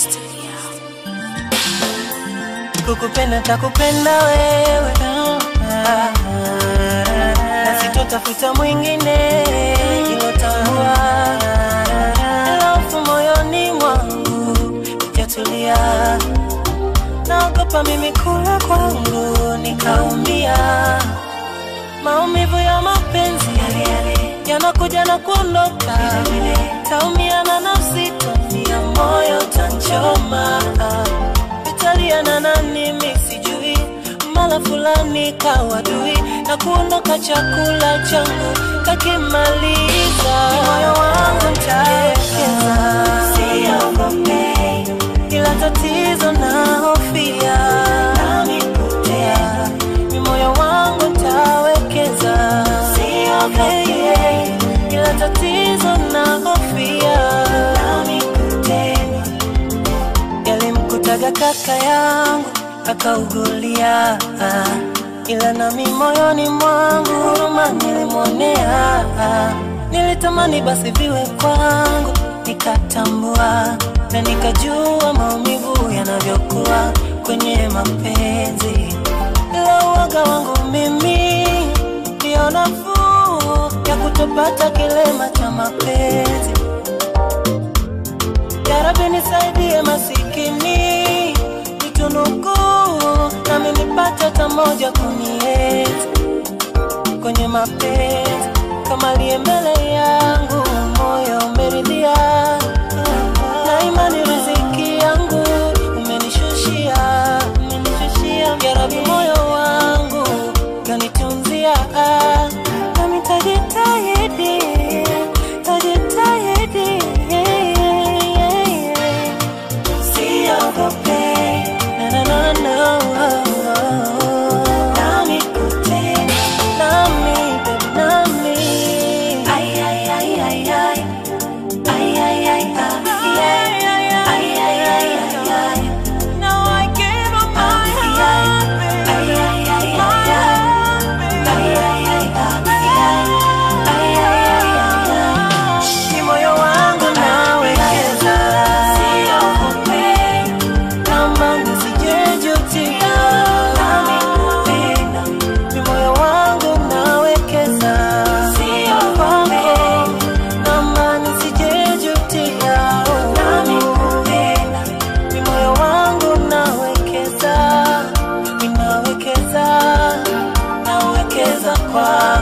Kukupenda takupenda wewe, na sitotafuta mwingine, ilotambua alafu moyoni mwangu hujatulia. Naogopa mimi kula kwangu nikaumia. Maumivu ya mapenzi yanakuja na kuondoka, taumia na nafsi, taumia moyo, tanchoma. Vitaliana na nini sijui, mala fulani kawadui, na kuondoka chakula changu kakimaliza. Moyo wangu nitawekeza, siogope, ila tatizo na hofia nami kutea. Moyo wangu nitawekeza, siogope, ila tatizo na hofia nami kutea. Yalimkutaga kaka yangu akaugulia, ila nami moyoni mwangu huruma nilimwonea. Nilitamani basi viwe kwangu, nikatambua na nikajua maumivu yanavyokuwa kwenye mapenzi. Ila uoga wangu mimi ndio nafuu ya kutopata kilema cha mapenzi. Ya Rabbi nisaidie masikini, nitunuku nami nipate tamoja kunienzi kwenye mapenzi. Kama liye mbele yangu moyo umeridhia, na imani riziki yangu umenishushia. Ya Rabbi moyo wangu kanitunzia, nami tajitahidi, tajitahidi. Nawekeza kwako.